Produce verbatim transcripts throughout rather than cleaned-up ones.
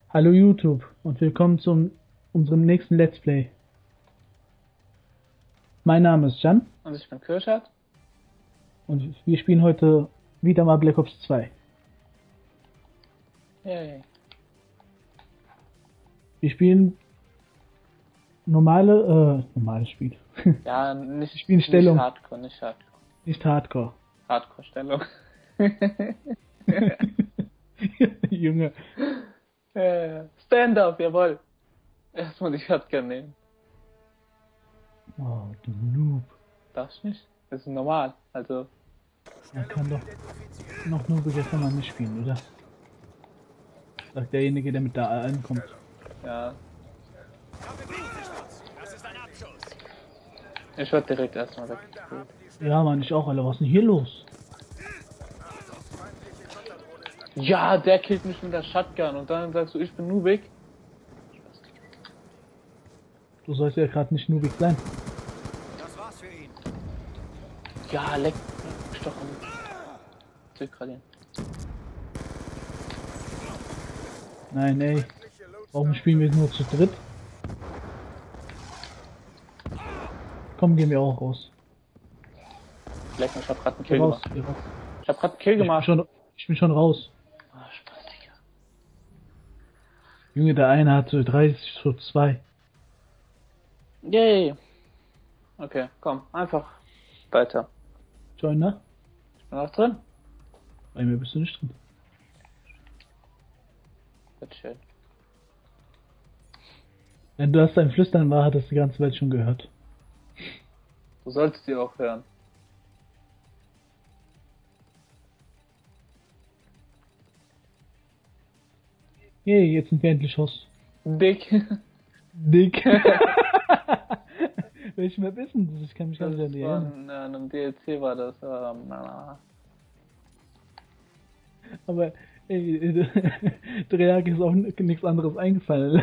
Hallo YouTube und willkommen zu unserem nächsten Let's Play. Mein Name ist Jan. Und ich bin Kirschert. Und wir spielen heute wieder mal Black Ops zwei. Yay. Wir spielen normale, äh, normales Spiel. Ja, nicht, Wir spielen Stellung. nicht Hardcore, nicht Hardcore. Nicht Hardcore. Hardcore-Stellung. Junge. äh, Stand-up, jawohl. Erstmal die Shotgun nehmen. Oh, du Noob. Darfst nicht? Das ist normal, also. Man kann doch noch Noobiger kann man nicht spielen, oder? Sagt derjenige, der mit da ankommt. Ja. Ich werd direkt erstmal weg. Ja, Mann, ich auch, Alter. Was ist denn hier los? Ja, der killt mich mit der Shotgun und dann sagst du, ich bin Nubik. Du sollst ja gerade nicht Noobig sein. Das war's für ihn. Ja, leck. Gestochen. Zurückradieren. Nein, ey. Warum spielen wir nur zu dritt? Komm, gehen wir auch raus. Leck mich, ich hab grad einen Geh Kill raus, gemacht. geh raus. Ich hab grad einen Kill Ich bin gemacht. schon, ich bin schon raus. Ah, Spaß, Digga. Junge, der eine hat so dreißig zu zwei. Yay. Okay, komm, einfach weiter. Join, ne? Ich bin noch drin. Bei mir bist du nicht drin. Wird schön. Wenn du das dein Flüstern war, hat das die ganze Welt schon gehört. Du solltest die auch hören. Hey, jetzt sind wir endlich raus. Dick. Dick. Welche Map ist denn das? Ich kann mich gar nicht an die erinnern. Von äh, einem D L C war das. Ähm, na, Aber, ey, Dreak ist auch nichts anderes eingefallen.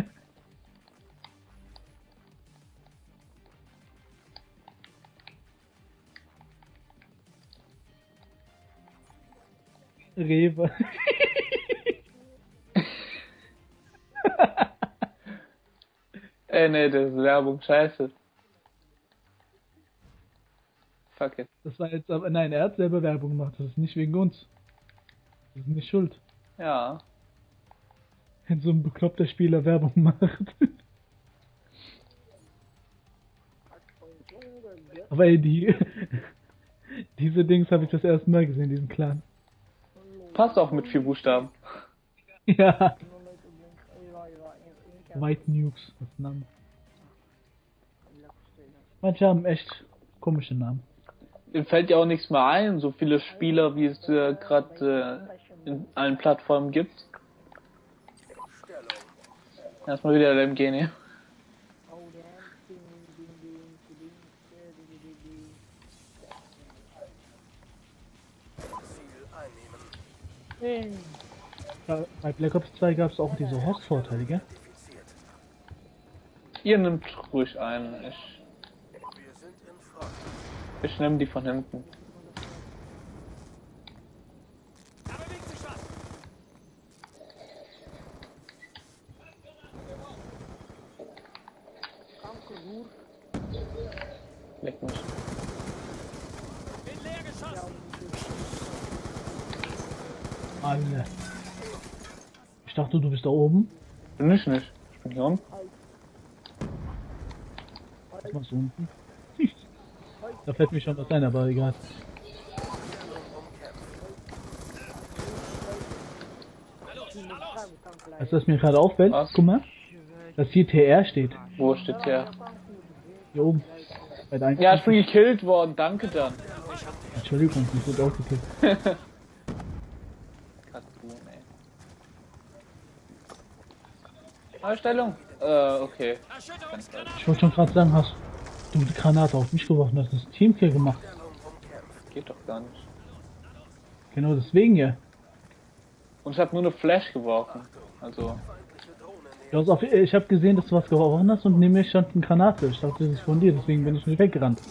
Rewe. Ey, nee, das ist Werbung, scheiße. Fuck it. Das war jetzt aber, nein, er hat selber Werbung gemacht, das ist nicht wegen uns. Das ist nicht schuld. Ja. Wenn so ein bekloppter Spieler Werbung macht. Aber ey, die, diese Dings habe ich das erste Mal gesehen, diesen Clan. Passt auch mit vier Buchstaben. Ja. White Nukes, das ist der Name. Manche haben echt komische Namen. Mir fällt ja auch nichts mehr ein, so viele Spieler, wie es äh, gerade äh, in allen Plattformen gibt. Erstmal wieder der M G, ne? Ja, bei Black Ops zwei gab es auch diese Horst-Vorteile, gell? Ihr nimmt ruhig einen. Ich, ich nehme die von hinten. Da bewegt sich was. Leck mich. Bin leer geschossen. Alle. Ich dachte, du bist da oben. Bin ich nicht. Ich bin hier unten. Was machst du unten? Da fällt mir schon was ein, aber egal. Weißt du, was mir gerade auffällt? Was? Guck mal. Dass hier T R steht. Wo steht der? Hier oben. Bei der Ja, ich bin gekillt worden. Danke dann. Entschuldigung, ich wurde auch gekillt. Katun, ey. Einstellung. Äh, okay. Ich wollte schon gerade sagen, hast du die Granate auf mich geworfen, hast das Teamkill gemacht. Geht doch gar nicht. Genau deswegen ja. Und ich habe nur eine Flash geworfen. Also. Du hast auf, ich habe gesehen, dass du was geworfen hast und neben mir stand eine Granate. Ich dachte, das ist von dir, deswegen bin ich nicht weggerannt.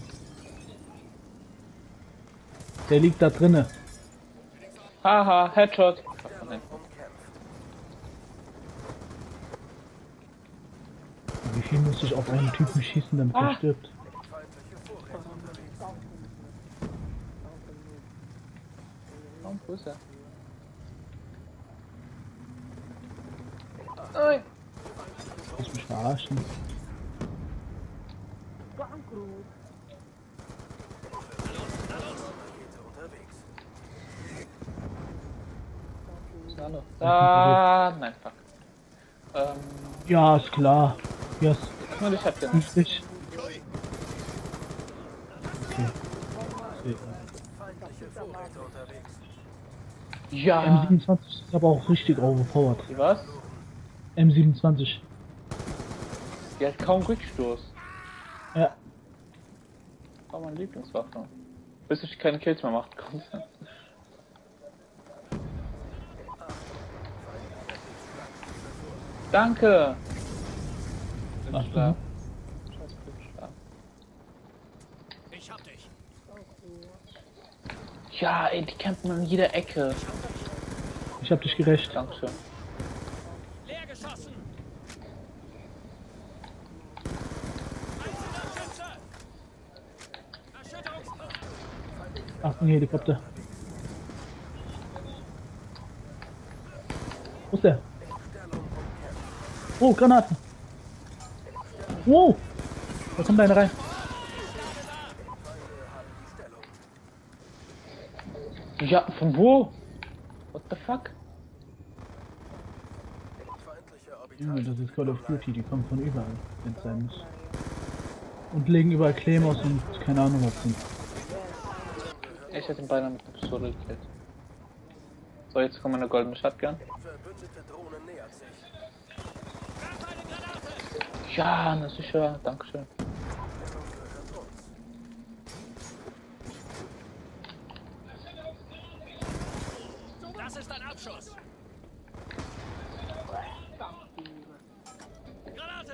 Der liegt da drinne. Haha, Headshot. Okay, muss ich auf einen Typen schießen, damit er Ah. stirbt. Oh, wo ist er? Nein! Lass mich verarschen. Hallo. Ah, nein, fuck. Ähm, Ja, ist klar. Yes. nur ich hab den. Richtig. Okay. Okay. Ja. M siebenundzwanzig ist aber auch richtig overpowered. Die was? M siebenundzwanzig. Die hat kaum Rückstoß. Ja. Das war meine Lieblingswaffe. Bis ich keine Kills mehr machen konnte. Danke! Ach, Blitzschlag. Scheiß Blitzschlag. Ich hab dich. Ja, ey, die campen an jeder Ecke. Ich hab dich gerecht. Dankeschön. Leer geschossen. Einzelner Schütze. Erschütterungskraft. Achtung, Helikopter. Wo ist der? Oh, Granaten. Wow. Da kommt einer rein. Ja, von wo? What the fuck? Junge, das ist Call of Duty, die kommen von überall, wenn es sein muss. Und legen überall Claymores und keine Ahnung was sind. Ich hätte ihn beinahe mit der Pistole gekillt. So, jetzt kommt meine goldene Shotgun. Ja, na sicher, dankeschön. Das ist ein Abschuss. Granate.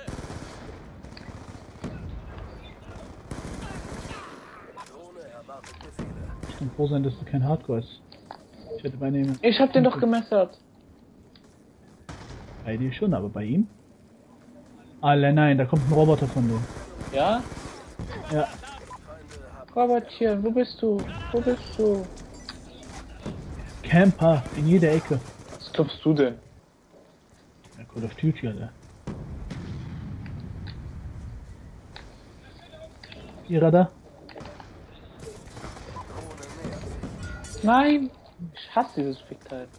Ich kann froh sein, dass du kein Hardcore ist. Ich hätte bei dem. Ich hab den doch gemessert. Bei dir schon, aber bei ihm? Alle, nein, da kommt ein Roboter von dem. Ja? Ja. Robertchen, wo bist du? Wo bist du? Camper in jeder Ecke. Was glaubst du denn? Ja, Call of Duty, Alter. Ihrer da? Nein! Ich hasse dieses Fickteil.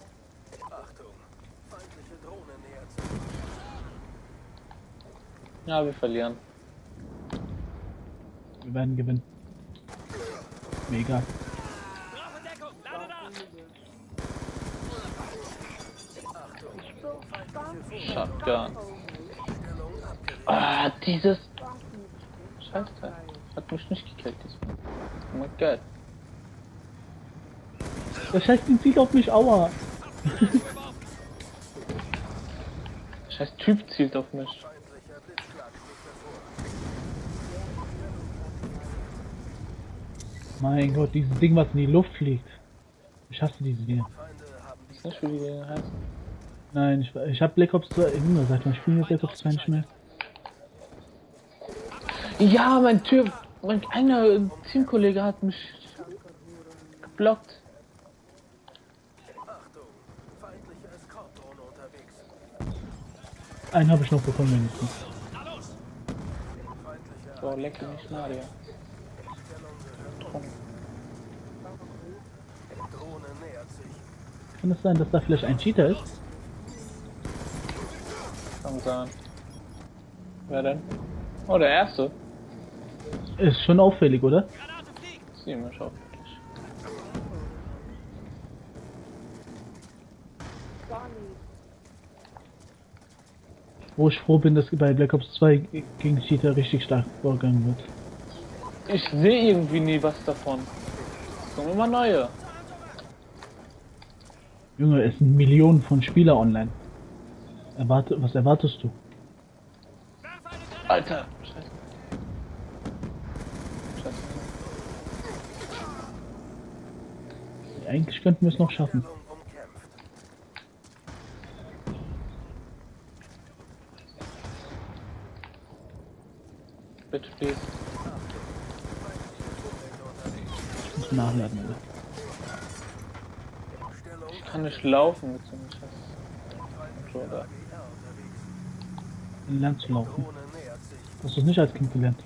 Ja, wir verlieren. Wir werden gewinnen. Mega. Brauche Deckung. Lade da. Shotgun. Ah, dieses Scheißteil. Hat mich nicht gekillt diesmal. Oh mein Gott. Das heißt, die zielt auf mich, aua. Scheiß Typ zielt auf mich. Mein Gott, dieses Ding, was in die Luft fliegt. Ich hasse diese Dinge. Ich weiß nicht, wie die Dinge heißen. Nein, ich, ich hab Black Ops zwei, Junge, seit wann spielen wir Black Ops zwei nicht mehr? Ja, mein Typ, mein einer Teamkollege hat mich geblockt. Einen habe ich noch bekommen, wenigstens. So, leck mich Mario. Kann es sein, dass da vielleicht ein Cheater ist? Kann sein. Wer denn? Oh, der erste. Ist schon auffällig, oder? Granate fliegt. Ziemlich auffällig. Wo ich froh bin, dass bei Black Ops zwei gegen Cheater richtig stark vorgegangen wird. Ich sehe irgendwie nie was davon. Es kommen immer neue. Junge, es sind Millionen von Spieler online. Erwarte, was erwartest du? Werfe eine Granate. Alter, scheiße. Scheiße. Eigentlich könnten wir es noch schaffen. mitspielst. Ich muss nachladen, oder? Ich kann nicht laufen mit so einem Scheiß. Controller. Dann lernst du laufen. Hast du es nicht als Kind gelernt?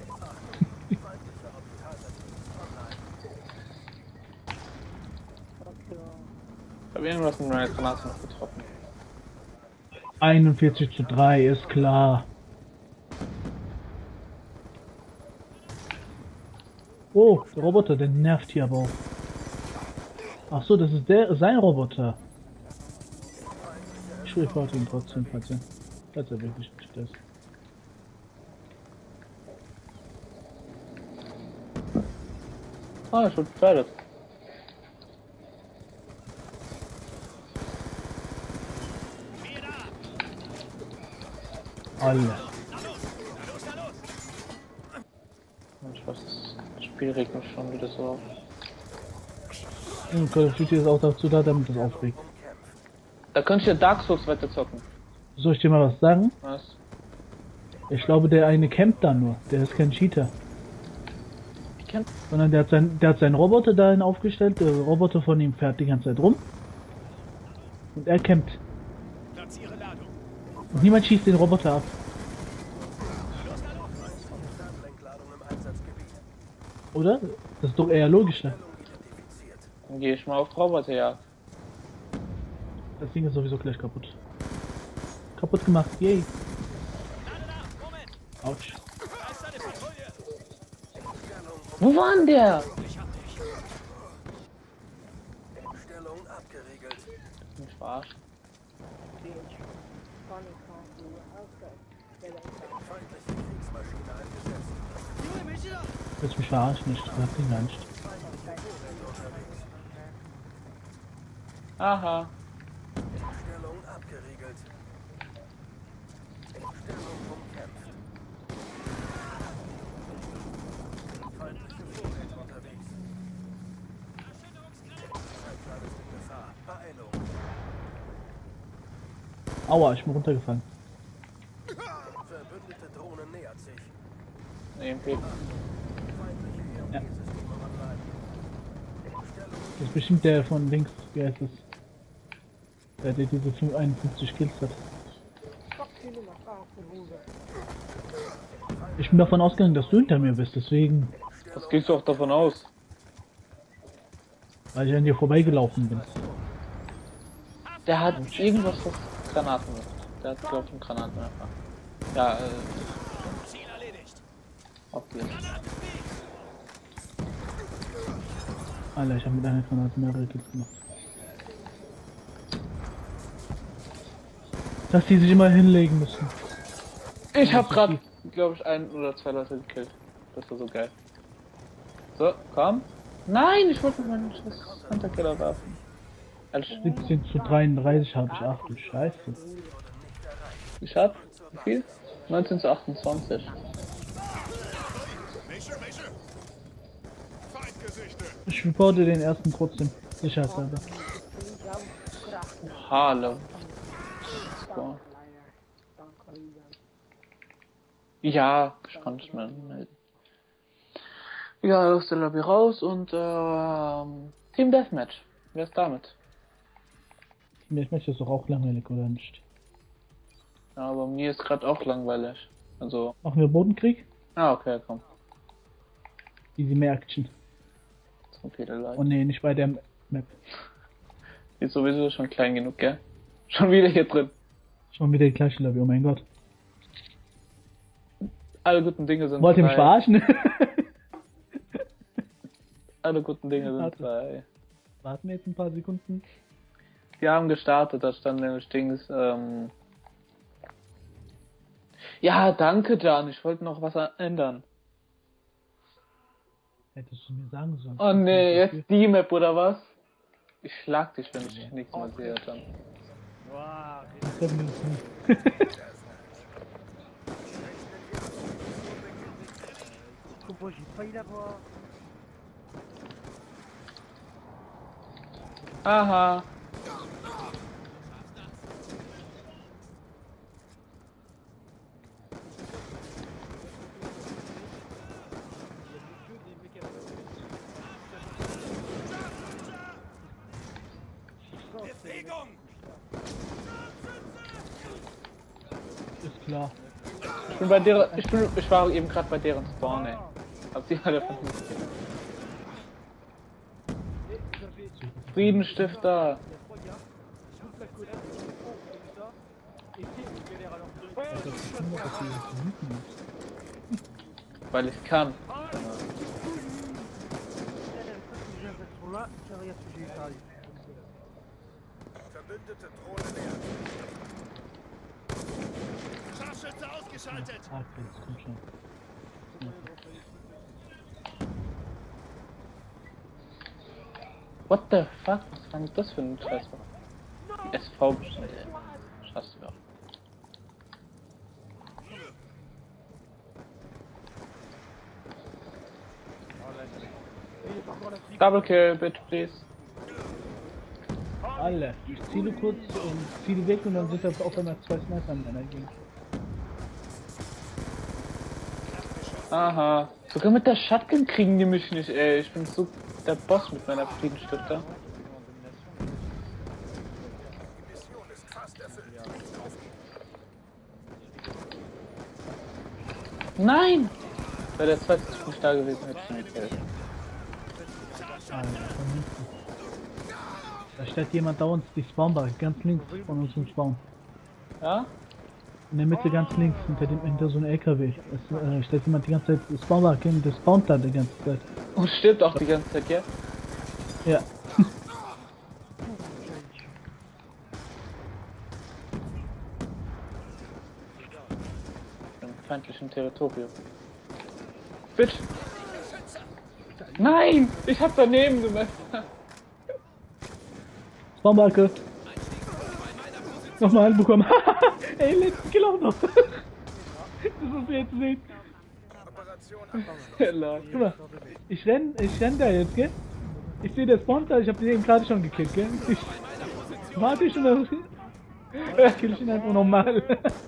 Ich habe irgendwas mit meiner Granate noch getroffen. einundvierzig zu drei, ist klar. Oh, der Roboter, der nervt hier aber auch. Ach so, das ist der, sein Roboter. Ich reporte ihn trotzdem, falls er, falls er wirklich nicht ist. Ah, ich wurde befördert. Alle. Ich weiß, das Spiel regt mich schon wieder so auf. Und Call of Duty ist auch dazu da, damit es aufregt. Da könnte ich ja Dark Souls weiter zocken. Soll ich dir mal was sagen? Was? Ich glaube, der eine campt da nur. Der ist kein Cheater. Ich kenn. Sondern der hat, sein, der hat seinen Roboter dahin aufgestellt. Der Roboter von ihm fährt die ganze Zeit rum. Und er campt. Platziere Ladung. Und niemand schießt den Roboter ab. Oder? Das ist doch eher logischer. Dann gehe ich mal auf Roboterjagd. Das Ding ist sowieso gleich kaputt. Kaputt gemacht, yay. Lade da. Moment. Autsch. Da ist eine Patrouille. Wo war denn der? Ich hab dich. Stellung abgeriegelt. Mich verarscht. Feindliche Kriegsmaschine eingesetzt. Junge, mich wieder. Willst mich verarschen? Ich trag den gar nicht. Aha. Stellung abgeriegelt. Stellung umkämpft. Feindliche Vorräte unterwegs. Zeitplan ist in Gefahr. Beeilung. Aua, ich bin runtergefallen. Verbündete Drohne nähert sich. E M P. Feindliche E M P-Systeme online. Stellung Das ist bestimmt der von links, wie heißt es? Der, der diese einundfünfzig Kills hat. Ich bin davon ausgegangen, dass du hinter mir bist, deswegen, Was gehst du auch davon aus? weil ich an dir vorbeigelaufen bin. Der hat irgendwas, was Granaten macht. Der hat, glaube ich, einen Granatenwerfer. Ja, äh, Ziel erledigt. obvious. Alter, ich habe mit einer Granate mehrere Kills gemacht. Dass die sich immer hinlegen müssen. Ich hab grad, glaube ich, ein oder zwei Leute gekillt. Das war so geil. So, komm. Nein, ich wollte meinen Schuss Hunterkiller werfen. Also, siebzehn zu dreiunddreißig habe ich. Ach du Scheiße. ich hab, wie viel? neunzehn zu achtundzwanzig. Ich reporte den ersten trotzdem. Sicherheitshalber. Hallo. So. Ja, ich kann nicht mehr melden. Ja, aus der Lobby raus und ähm, Team Deathmatch. Wer ist damit? Ich möchte das doch auch langweilig, oder nicht? Ja, aber mir ist gerade auch langweilig. Also. Machen wir Bodenkrieg? Ah, okay, komm. Easy mehr Action. So viele Leute. Oh ne, nicht bei der Map. Die ist sowieso schon klein genug, gell? Schon wieder hier drin. Schon wieder die gleiche Lobby, oh mein Gott. Alle guten Dinge sind Wollt ihr mich drei. verarschen? Alle guten Dinge sind Warte. drei. Warten wir jetzt ein paar Sekunden. Wir haben gestartet, da stand nämlich Dings, ähm... Ja, danke, Jan, ich wollte noch was ändern. Hättest du mir sagen sollen. Oh nee, jetzt die Map oder was? Ich schlag dich, wenn ich nichts mehr sehe, Jan. Wow. Das können wir uns nicht. Pourquoi j'ai failli l'avoir? Aha. Klar. Ich bin bei deren. Ich bin. Ich war eben gerade bei deren Spawn, ey. Hab die alle vermisst. Et vous avez... Friedenstifter. Il y a trois gars, toute la collab, ils sont comme ça, et puis ils galèrent à leur truc. Also, ich finde, dass die das wüten ist. Weil ich kann. Là, j'ai l'impression là, ça regarde ce que j'ai parlé. Verbündete Drohne nähert. Scharfschütze ausgeschaltet. Ah, okay, das kommt schon. What the fuck? Was war denn das für ein Scheiß? S V bestimmt, ey. Scheiße, ja. Double kill, bitte, please. Alle. Ich ziele kurz und ziele weg und dann sind das auf einmal zwei Sniper in einer Gegend. Aha. Sogar mit der Shotgun kriegen die mich nicht, ey. Ich bin so der Boss mit meiner Friedenstifter. Die Mission ist fast erfüllt. Nein! Bei der zweite ist nicht da gewesen, hätte ich ihn gekillt. Alter, vernünftig. Da steht jemand da uns, die Spawnbar, ganz links von unserem Spawn. Ja? In der Mitte ganz links, hinter dem hinter so einem L K W. Es äh, steht jemand die ganze Zeit, die Spawnbar, der spawnt da die ganze Zeit. Und stirbt auch die ganze Zeit, ja? Ja. Im feindlichen Territorium. Bitch! Nein! Ich hab daneben gemessen! Spawnbarke! Nochmal bekommen. Ey, letzten Kill auch noch. Das ist jetzt sehen. Operation Guck mal, ich renn, ich renn da jetzt, gell? Ich sehe der Spawn da, ich hab den eben gerade schon gekillt, gell? Ich warte schon, dann kill ich ihn einfach nochmal.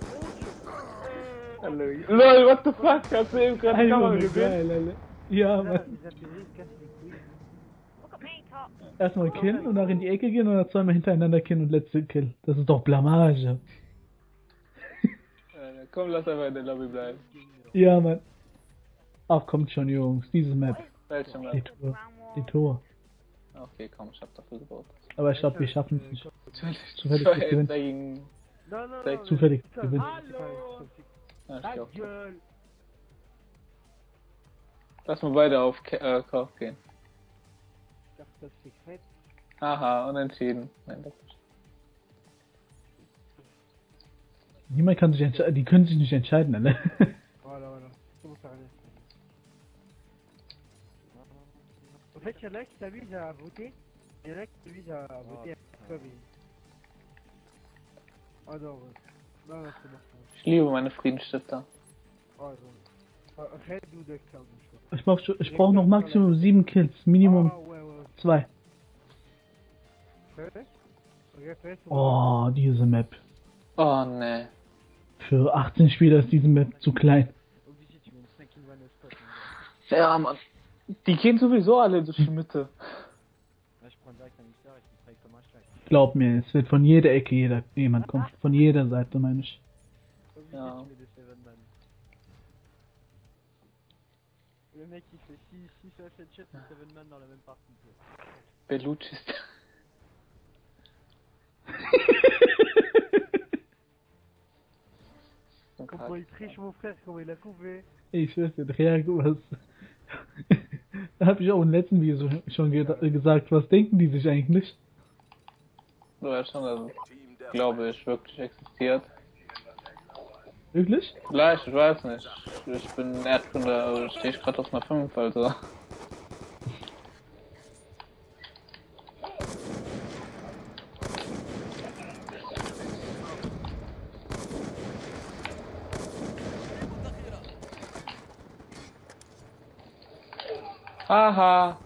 Hallo. LOL, what the fuck? Hast du eben gerade die Kamera Alter, gesehen? geil, Alter. Ja, Mann. Erstmal killen und dann in die Ecke gehen und dann zweimal hintereinander killen und letzte Kill. Das ist doch Blamage. Äh, Komm, lass einfach in der Lobby bleiben. Ja, Mann. Ach, kommt schon, Jungs. Diese Map. Welche Die Map? Tour. Die Tour. Okay, komm, ich hab dafür gebaut. Aber ich glaube, wir schaffen es nicht. Natürlich. Zufällig Zwei gewinnen. dagegen. Non, non, Zufällig non, Zufällig putain, gewinnen. Hallo! Ja, ich Ta glaub. gueule! Lass mal beide auf Ke äh, Kauf gehen. Carte secrète. Haha, unentschieden. Nein, das nicht. Niemand kann sich entscheiden. Die können sich nicht entscheiden, alle. Voilà, voilà. Comment ça reste? En fait, il y en a qui s'amusent à voter, il y en a qui s'amusent à voter comme ils... Ah non, ouais. Non, non, c'est bon. c'est bon. Ich liebe meine Friedensstifter. Ah non. Ah, Red ou Docteur, je crois. Ich brauche ich brauch noch Maximum sieben Kills. Minimum Ah ouais, ouais. zwei. Fait? Regarde, fait, on- Oh, diese Map. Oh ne. Für achtzehn Spieler ist diese Map zu klein. Obligé, tu mets une cinq in one spot. hein. Ja, Mann. Die gehen sowieso alle durch die Mitte. Là, je prends direct un mixeur et je me travaille comme un schlag. Glaub mir, es wird von jeder Ecke jeder, jemand kommt. Von jeder Seite, meine ich. Obligé, Non. tu mets des seven man. Le mec, il fait six à sept shots et seven man dans la même partie. Bellucci ist. Comment il triche, mon frère, comment il a trouvé? Ich schwör's dir, Reago, was. Da hab ich auch im letzten Video so- schon ge gesagt, was denken die sich eigentlich? Du weißt schon, dass es, Team der glaube ich, wirklich existiert. Wirklich? Vielleicht, ich weiß nicht. Ich bin Erdkunde, aber stehe ich gerade auf einer fünf, also. Haha.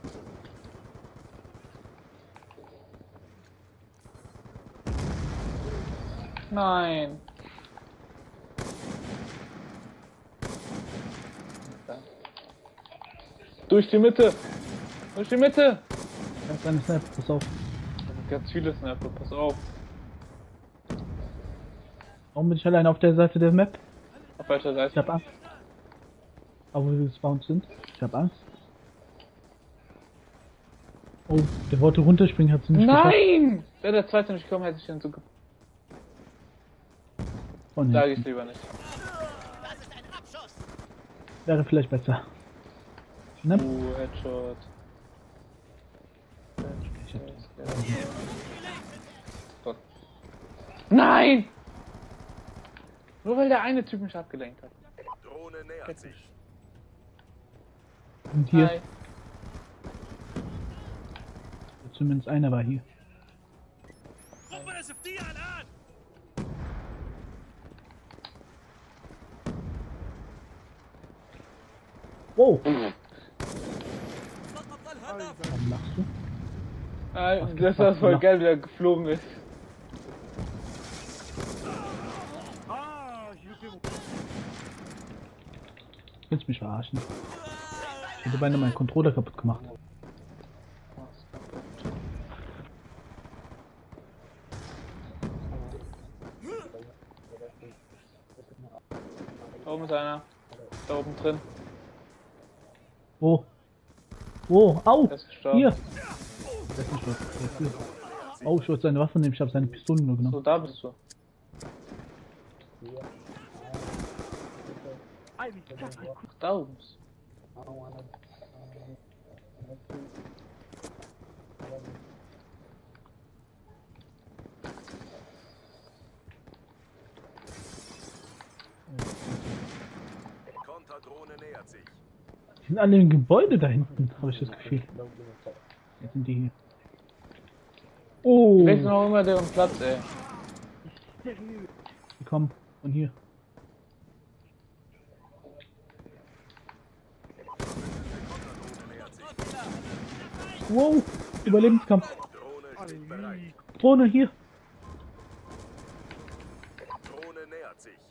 Nein. Durch die Mitte! Durch die Mitte! Ganz kleine Snap, pass auf. Ganz viele Snapper, pass auf. Warum bin ich allein auf der Seite der Map? Falscher Ich Seite. hab Angst. Aber wo wir gespawnt sind. Ich hab Angst. Oh, der wollte runterspringen, hat sie nicht geschafft. Nein! Wäre der zweite nicht gekommen, hätte ich den so ge... Von Sag hinten. ich lieber nicht. Das ist ein Abschuss. Wäre vielleicht besser. Ne? Uh, Headshot. Gott. Nein! Nur weil der eine Typ mich abgelenkt hat. Drohne nähert sich. Und hier, Hi. zumindest einer war hier. Guck mal das F D an! Wow! Warum lachst du? Ah, Was das war gibt's voll noch? geil, wie er geflogen ist. Ah, je le fais mon. Willst mich verarschen? Ich hätte beinahe meinen Controller kaputt gemacht. Da oben ist einer. Da oben drin. Wo? Wo? Au! Der ist gestorben. Hier! Der ist nicht tot. Der ist hier. Oh, ich wollte seine Waffe nehmen, ich habe seine Pistole nur So, genommen. da bist du. Ah, mais casse les couilles. Ach, da oben bist Konterdrohne nähert sich. Die sind alle im Gebäude da hinten, habe ich das Gefühl. Jetzt sind die hier. Oh! du. Wechseln auch immer deren Platz, ey. Sérieux. Die kommen von hier. Wow! Überlebenskampf. Drohne Ah, steht mais bereit. oui. Drohne hier. Drohne nähert sich.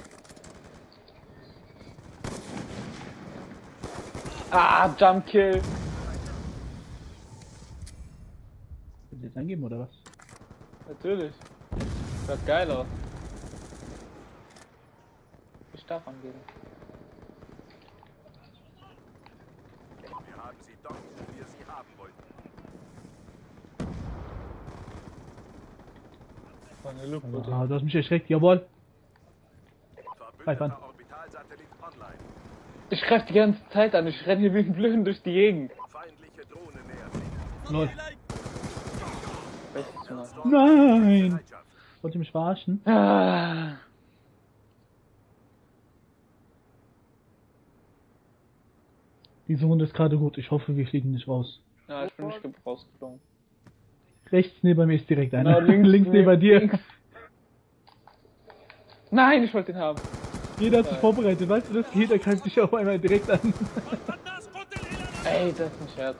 Ah, Jump Kill. Willst du jetzt eingeben oder was? Natürlich. Sieht geil aus. Ich darf angeben. Wir haben sie dort, wo wir sie haben wollten. Eine Luftbrücke. Ah, du hast mich erschreckt, jawohl. Greif an. Verbündeter Orbitalsatellit online. Ich greif die ganze Zeit an, ich renne hier wie ein Blöden durch die Gegend. Feindliche Drohne nähert sich. Lol. Bestes zu machen. Nein! Bereitschaft. Wollt ihr mich verarschen? Ah. Diese Runde ist gerade gut, ich hoffe wir fliegen nicht raus. Ja, ich bin nicht ge- rausgeflogen. Rechts neben mir ist direkt einer. Genau, links, links neben dir. links. Nein, ich wollte den haben. Jeder hat sich vorbereitet, weißt du das? Jeder greift dich auf einmal direkt an. Ey, das ist ein Scherz.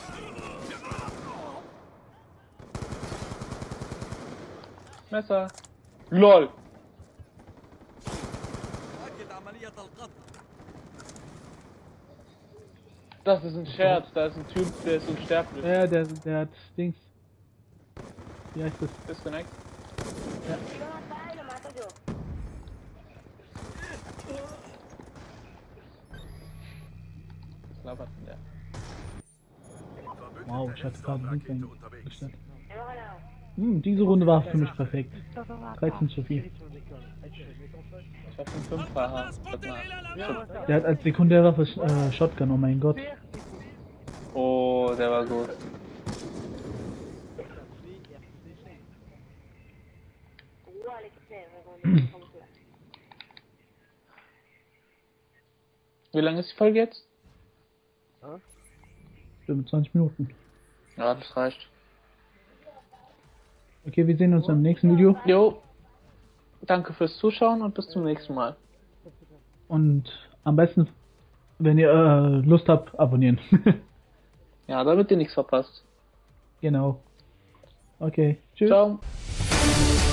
Messer. LOL. Das ist ein Scherz, da ist ein Typ, der ist unsterblich. Ja, der, der hat Dings. Wie heißt das? Disconnect. Was labert denn der? Wow, ich hatte gerade links Rakete unterwegs. eingestellt. Hm, diese Runde war für mich perfekt. Ça, ça va. dreizehn zu vier. Sur l'école. Elle se met ton seul. Ich hab einen Fünfer. Warte mal. Viens, ça. Der hat als Sekundärwaffe äh, Shotgun, oh mein Gott. Oh, der war gut. Wie lange ist die Folge jetzt? fünfundzwanzig Minuten. Ja, das reicht. Okay, wir sehen uns im nächsten Video. Jo. Danke fürs Zuschauen und bis zum nächsten Mal. Und am besten, wenn ihr äh, Lust habt, abonnieren. Ja, damit ihr nichts verpasst. Genau. Okay, tschüss. Ciao.